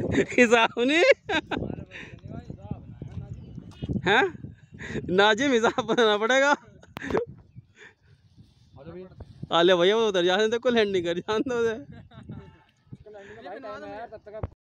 हिसाब नहीं है, नाजिम हिसाब बनाना पड़ेगा। आले भैया वो उधर जाने दे, को लैंडिंग कर जान दो।